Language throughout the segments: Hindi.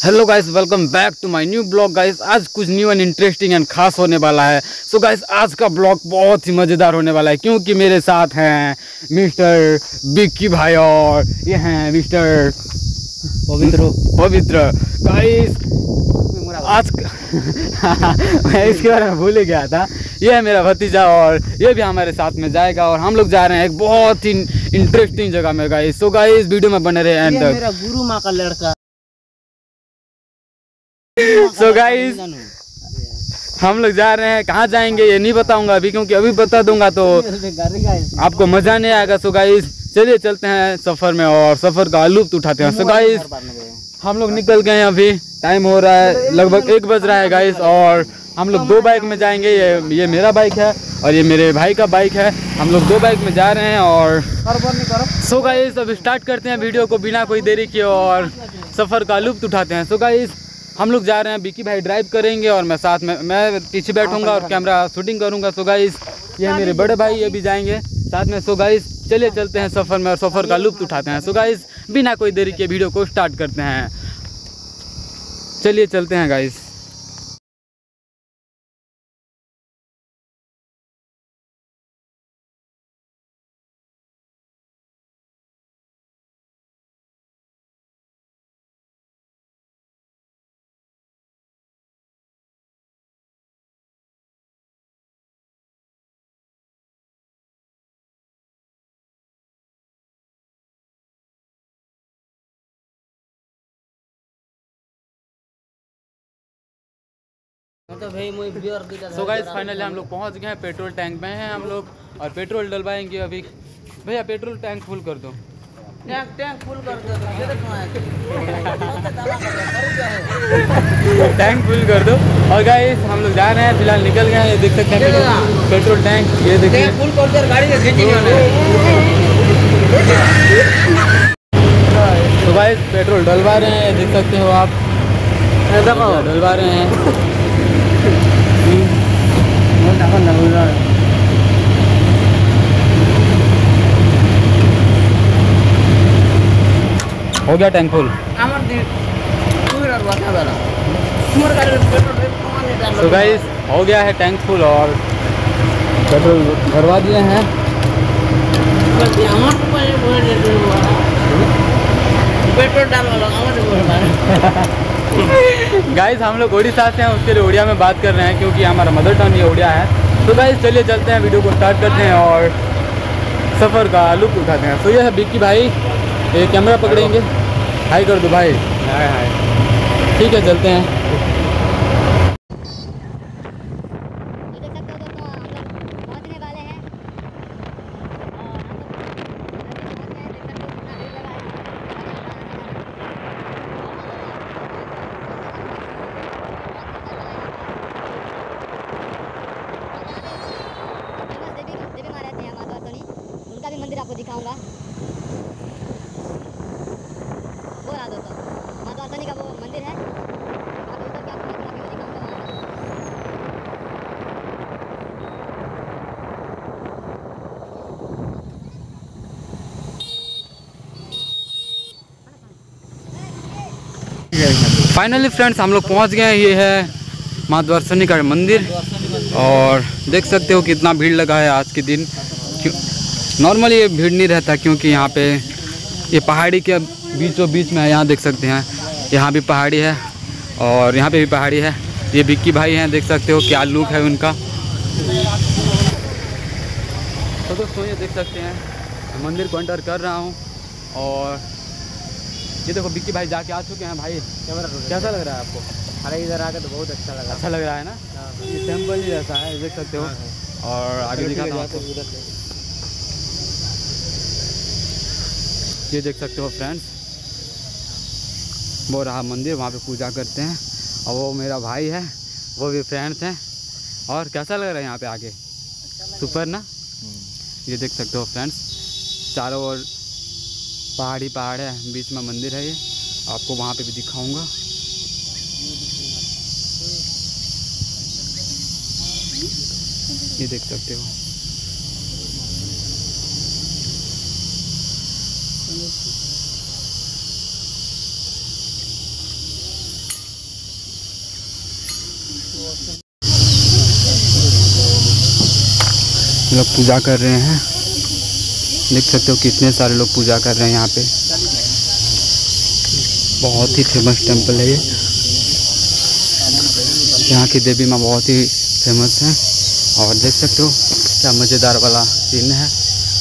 Hello guys, welcome back to my new blog. Guys आज कुछ न्यू एंड इंटरेस्टिंग एंड खास होने वाला है। सो गाइस आज का ब्लॉग बहुत ही मज़ेदार होने वाला है क्योंकि मेरे साथ हैं मिस्टर बिक्की भाई और ये हैं मिस्टर पवित्र। गाइस आज मैं इसके बारे में भूल ही गया था। ये है मेरा भतीजा और ये भी हमारे साथ में जाएगा और हम लोग जा रहे हैं एक बहुत ही इंटरेस्टिंग जगह में गाइस। सो गाइस वीडियो में बने रहे एंड तक। मेरा गुरु माँ का लड़का। सो गाइस हम लोग जा रहे हैं, कहाँ जाएंगे ये नहीं बताऊंगा अभी, क्योंकि अभी बता दूंगा तो आपको मजा नहीं आएगा। सो गाइस चलिए चलते हैं सफर में और सफर का लुत्फ उठाते हैं। सो गाइस हम लोग निकल गए हैं, अभी टाइम हो रहा है लगभग 1 बज रहा है गाइस। और हम लोग 2 बाइक में जाएंगे। ये मेरा बाइक है और ये मेरे भाई का बाइक है। हम लोग 2 बाइक में जा रहे हैं और सो गाइस अब स्टार्ट करते हैं वीडियो को बिना कोई देरी किए और सफ़र का लुत्फ उठाते हैं। सो गाइस हम लोग जा रहे हैं, बिक्की भाई ड्राइव करेंगे और मैं साथ में पीछे बैठूंगा और कैमरा शूटिंग करूंगा। सो गाइस ये मेरे बड़े भाई, ये भी जाएंगे साथ में। सो गाइस चलिए चलते हैं सफ़र में और सफ़र का लुत्फ उठाते हैं। सो गाइस बिना कोई देरी के वीडियो को स्टार्ट करते हैं। चलिए चलते हैं गाइस। सो गाइस फाइनली हम लोग पहुंच गए हैं, पेट्रोल टैंक में हैं हम लोग और पेट्रोल डलवाएंगे अभी। भैया पेट्रोल टैंक फुल कर दो। टैंक फुल कर दो। टैंक फुल कर दो। और गाइस हम लोग जा रहे हैं, फिलहाल निकल गए हैं। ये देख सकते हैं पेट्रोल टैंक, ये देखिए फुल कर दो, गाड़ी से खींचेंगे। तो गाइस पेट्रोल डलवा रहे हैं, देख सकते हो आप, डलवा रहे हैं। हो गया टैंक फुल। तो गाइस हो गया है टैंक फुल और पेट्रोल भरवा दिए हैं। पेट्रोल डालो। गाइस हम लोग उड़ीसा से हैं, उसके लिए उड़िया में बात कर रहे हैं क्योंकि हमारा मदर टंग ये उड़िया है। तो गाइस चलिए चलते हैं, वीडियो को स्टार्ट करते हैं और सफ़र का लुत्फ उठाते हैं। तो ये है बिक्की भाई, ये कैमरा पकड़ेंगे, हाई कर दो भाई। हाय ठीक है चलते हैं। मंदिर आपको दिखाऊंगा, वो रहा दोस्तों माता वासनी का वो मंदिर है। आगे उतर के आपको मैं दिखाऊंगा वहाँ। फाइनली फ्रेंड्स हम लोग पहुँच गए हैं। ये है माता वासनी का मंदिर और देख सकते हो कितना भीड़ लगा है आज के दिन। नॉर्मली ये भीड़ नहीं रहता क्योंकि यहाँ पे ये पहाड़ी के बीचों बीच में है। यहाँ देख सकते हैं, यहाँ भी पहाड़ी है और यहाँ पे भी पहाड़ी है। ये बिक्की भाई हैं, देख सकते हो क्या लुक है उनका। तो दोस्तों ये देख सकते हैं मंदिर को एंटर कर रहा हूँ और ये देखो बिक्की भाई जाके आ चुके हैं। भाई कैसा लग रहा है आपको? अरे इधर आके तो बहुत अच्छा लगा। अच्छा लग रहा है ना? ये टेम्पल ही ऐसा है, देख सकते हो। और आगे दिखाता हूँ, ये देख सकते हो फ्रेंड्स, वो रहा मंदिर, वहाँ पे पूजा करते हैं। और वो मेरा भाई है, वो भी फ्रेंड्स हैं। और कैसा लग रहा है यहाँ पे आके? सुपर ना? ये देख सकते हो फ्रेंड्स, चारों ओर पहाड़ है, बीच में मंदिर है। ये आपको वहाँ पे भी दिखाऊंगा। ये देख सकते हो। लोग पूजा कर रहे हैं, देख सकते हो कितने सारे लोग पूजा कर रहे हैं यहाँ पे। बहुत ही फेमस टेम्पल है ये, यहाँ की देवी माँ बहुत ही फेमस है। और देख सकते हो क्या मज़ेदार वाला सीन है।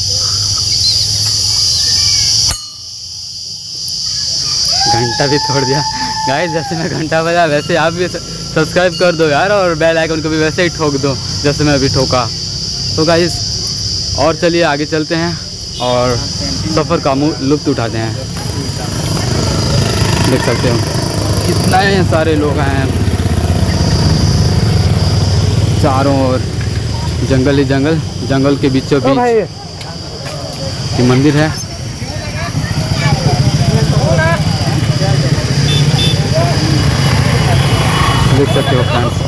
घंटा भी तोड़ दिया गाइस, जैसे मैं घंटा बजा वैसे आप भी सब्सक्राइब कर दो यार, और बेल आइकन को भी वैसे ही ठोक दो जैसे मैं अभी ठोका। तो गाइस और चलिए आगे चलते हैं और सफ़र का लुत्फ़ उठाते हैं। देख सकते हो कितने सारे लोग हैं, चारों ओर जंगल ही जंगल, जंगल के बीचों बीच ये मंदिर है। देख सकते हो फ्रेंड्स।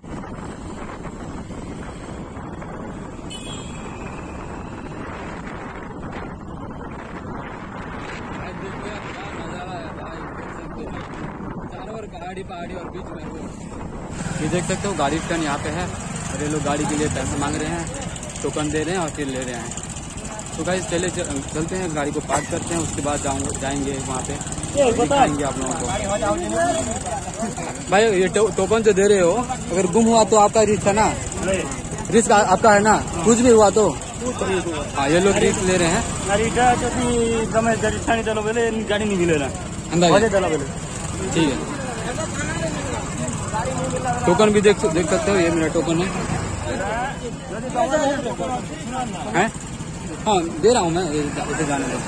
पहाड़ी और बीच में ये देख सकते हो गाड़ी स्टैंड यहाँ पे है, और ये लोग गाड़ी के लिए पैसे मांग रहे हैं, टोकन दे रहे हैं और फिर ले रहे हैं। तो गाइस चले चलते हैं, गाड़ी को पार्क करते हैं, उसके बाद जाएंगे वहाँ पे, दिखाएंगे आप लोगों को। भाई ये टोकन जो दे रहे हो, अगर गुम हुआ तो आपका रिस्क है ना, रिस्क आपका है ना, कुछ भी हुआ तो। हाँ ये लोग रिस्क ले रहे हैं। गाड़ी नहीं मिलेगा, ठीक है। टोकन भी देख सकते हो, ये मेरा टोकन है। हाँ दे रहा हूँ मैं, इसे जाने दो।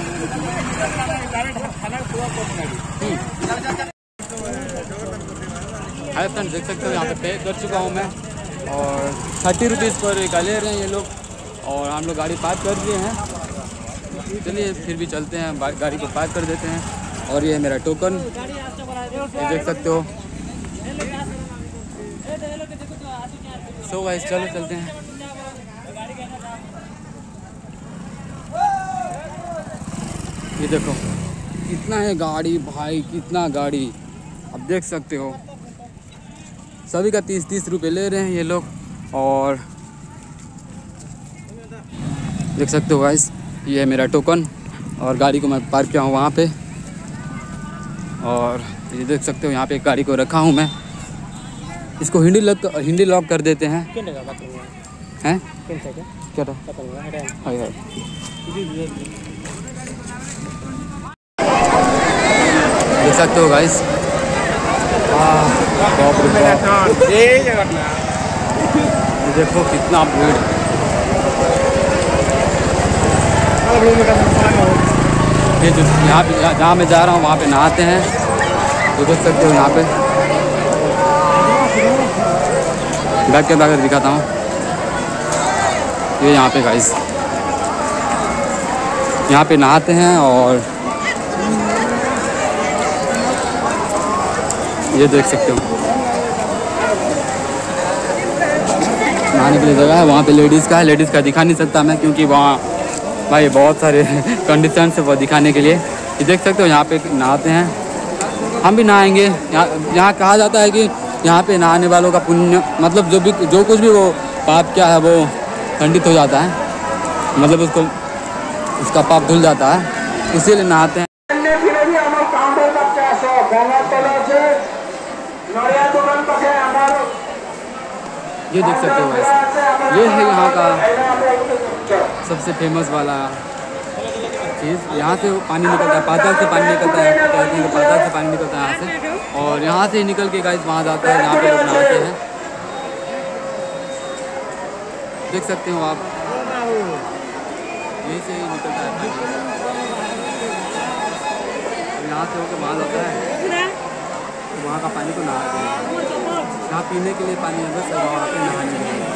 हाय फ्रेंड, देख सकते हो यहाँ पे पे कर चुका हूँ मैं, और 30 रुपीज़ पर ले रहे हैं ये लोग, और हम लोग गाड़ी पार्क कर दिए हैं। चलिए फिर भी चलते हैं, गाड़ी को पार्क कर देते हैं। और ये है मेरा टोकन, ये देख सकते हो। सो गाइस चलो चलते हैं। ये देखो कितना है गाड़ी भाई, कितना गाड़ी, अब देख सकते हो। सभी का 30-30 रुपये ले रहे हैं ये लोग, और देख सकते हो गाइस ये है मेरा टोकन, और गाड़ी को मैं पार्क किया हूँ वहाँ पे। और ये देख सकते हो यहाँ पे एक गाड़ी को रखा हूँ मैं, इसको हिंदी लॉक कर देते हैं। हैं क्या था? देख सकते हो गाइस, ये देखो कितना भीड़। ये जो यहाँ पे जहाँ मैं जा रहा हूँ वहाँ पे नहाते हैं, तो देख सकते हो यहाँ पे। बैठ के बैठ दिखाता हूँ, ये यहाँ पे गाइस यहाँ पे नहाते हैं, और ये देख सकते हो नहाने के लिए जगह है। वहाँ पे लेडीज़ का है, लेडीज़ का दिखा नहीं सकता मैं, क्योंकि वहाँ भाई बहुत सारे कंडीशन है वो दिखाने के लिए। ये देख सकते हो यहाँ पे नहाते हैं, हम भी नहाएंगे। यहाँ कहा जाता है कि यहाँ पे नहाने वालों का पुण्य, मतलब जो कुछ भी वो पाप क्या है वो खंडित हो जाता है, मतलब उसका पाप धुल जाता है, इसीलिए नहाते हैं। ये देख सकते हो वैसे, ये है यहाँ का सबसे फेमस वाला चीज़। यहाँ से पानी निकलता है, पाताल से पानी निकलता है, कहते हैं कि पाताल से पानी निकलता है यहाँ से, और यहाँ से निकल के गाइस वहाँ जाता है, यहाँ पे लोग नहाते हैं। देख सकते हो आप, यहीं से ही निकलता है पानी, यहाँ से होकर वहाँ जाता है, तो वहाँ का पानी को नहाते हैं। यहाँ पीने के लिए पानी है बस, वहाँ पे नहाने के लिए।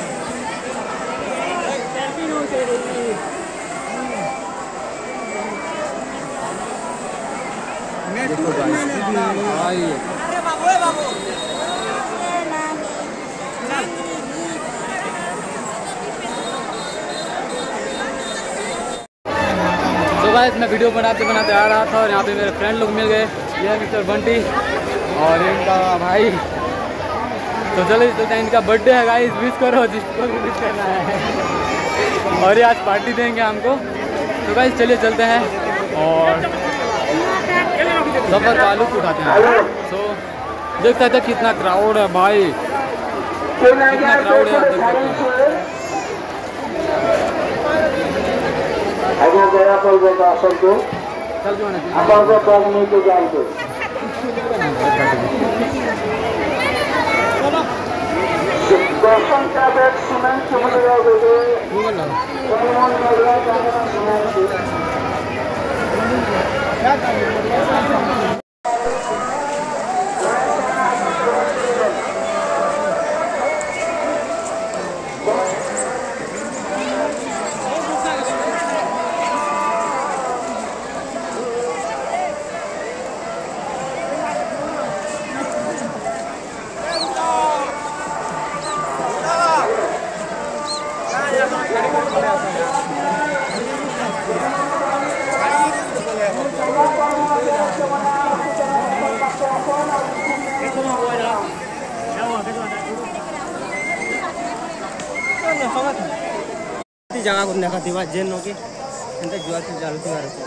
देखो भाई, तो गाइस मैं वीडियो बनाते बनाते आ रहा था, और यहाँ पे मेरे फ्रेंड लोग मिल गए। ये है मिस्टर बंटी और इनका भाई, तो चलिए चलते हैं, इनका बर्थडे है गाइस, विश करो जिसको भी विश करना है। और ये आज पार्टी देंगे हमको। तो गाइस चलिए चलते हैं और सफर का लुत्फ उठाते हैं। तो देख सकते हैं कितना क्राउड है भाई, कितना क्राउड है, आप देख सकते हैं। जगह को देखा थी बात जेन होके अंदर जुआ से चालू थी बार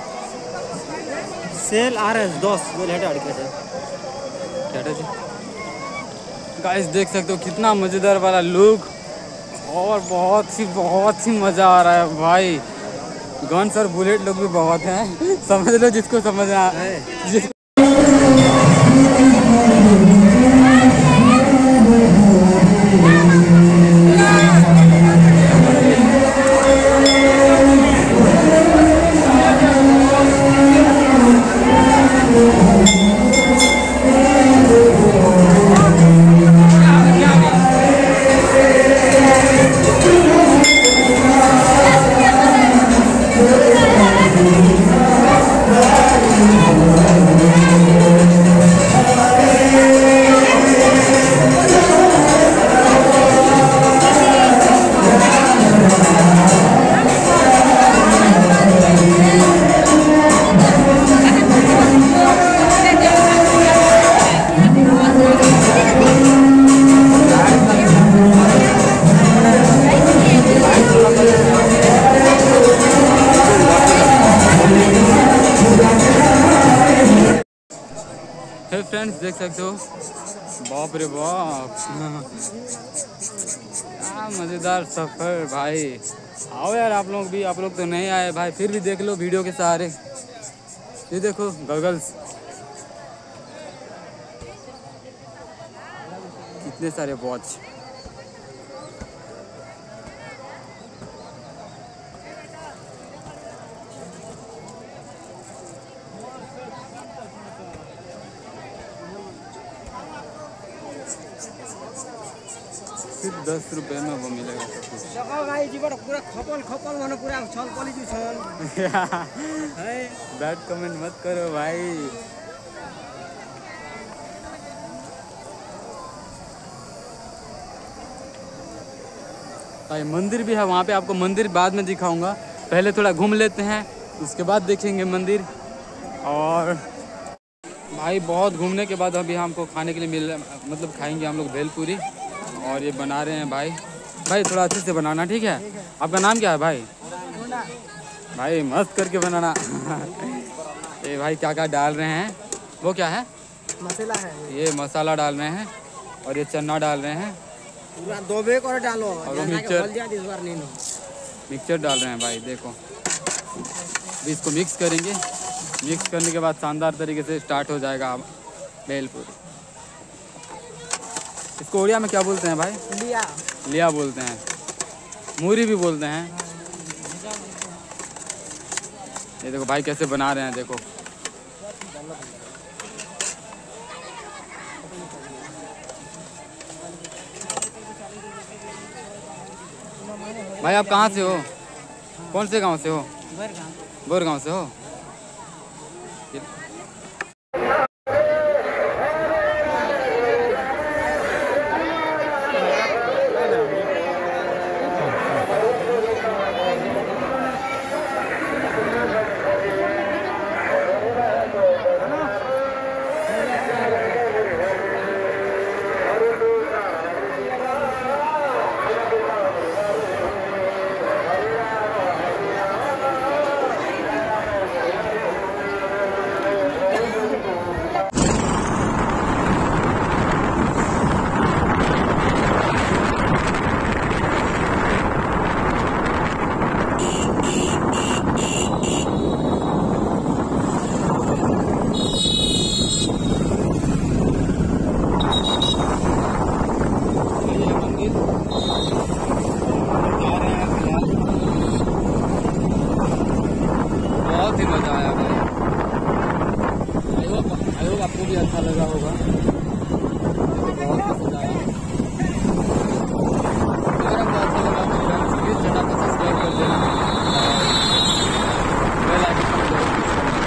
सेल RS 10 बोले हटा अड़के थे क्या जी गाइस, देख सकते हो कितना मज़ेदार वाला लुक और बहुत ही मज़ा आ रहा है भाई। गन्स और बुलेट लोग भी बहुत हैं, समझ लो जिसको समझना है। फ्रेंड्स देख सकते हो, बाप रे बाप क्या मज़ेदार सफ़र भाई। आओ यार आप लोग भी, आप लोग तो नहीं आए भाई, फिर भी देख लो वीडियो के सहारे। ये देखो गॉगल्स, कितने सारे वॉच। सिर्फ 10 रुपये में वो मिलेगा सब कुछ। देखो भाई जीवन पूरा खपल मानो पूरा छल पली जो छल है। बैड कमेंट मत करो भाई। भाई मंदिर भी है वहाँ पे, आपको मंदिर बाद में दिखाऊंगा, पहले थोड़ा घूम लेते हैं उसके बाद देखेंगे मंदिर। और भाई बहुत घूमने के बाद अभी हमको खाने के लिए मिल, मतलब खाएंगे हम लोग भेलपूरी, और ये बना रहे हैं भाई थोड़ा अच्छे से बनाना, ठीक है? आपका नाम क्या है भाई? भाई मस्त करके बनाना। ये भाई क्या क्या डाल रहे हैं, वो क्या है? मसाला है, ये मसाला डाल रहे हैं और ये चना डाल रहे हैं, पूरा 2 बैग और डालो और वो मिक्सचर मिक्सचर डाल रहे हैं भाई। देखो अभी इसको मिक्स करेंगे, मिक्स करने के बाद शानदार तरीके से स्टार्ट हो जाएगा भेलपूरी। इसको उड़िया में क्या बोलते हैं भाई? लिया बोलते हैं, मूरी भी बोलते हैं। ये देखो भाई कैसे बना रहे हैं, देखो भाई आप कहाँ से हो? कौन से गांव से हो? बोरगांव से हो? लगा होगा। बहुत पसंद आया। अगर आपको अच्छा लगा मेरा प्लीज चैनल को सब्सक्राइब कर देना और बेल आइकन को जरूर प्रेस करना।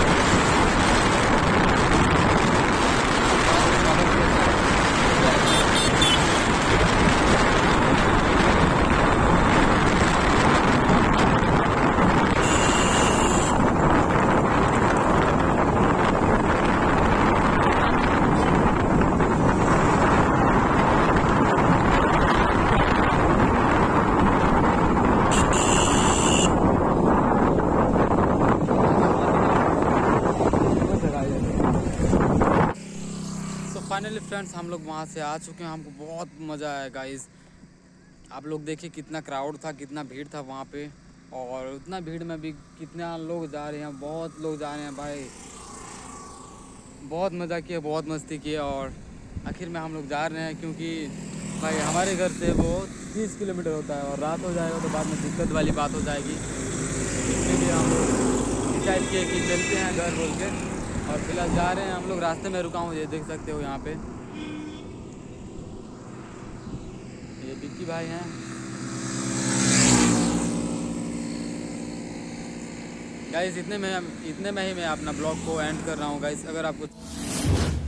फाइनली फ्रेंड्स हम लोग वहाँ से आ चुके हैं। हमको बहुत मज़ा आया गाइस। आप लोग देखिए कितना क्राउड था, कितना भीड़ था वहाँ पे, और उतना भीड़ में भी कितना लोग जा रहे हैं, बहुत लोग जा रहे हैं भाई। बहुत मज़ा किया, बहुत मस्ती की, और आखिर में हम लोग जा रहे हैं क्योंकि भाई हमारे घर से वो 30 किलोमीटर होता है और रात हो जाएगा तो बाद में दिक्कत वाली बात हो जाएगी। इसलिए हम लोग डिसाइड किए कि चलते हैं घर बोल के, और फिलहाल जा रहे हैं हम लोग। रास्ते में रुका हूँ, ये देख सकते हो यहाँ पे ये बिक्की भाई हैं। गाइस इतने में ही मैं अपना ब्लॉग को एंड कर रहा हूँ गाइस। अगर आपको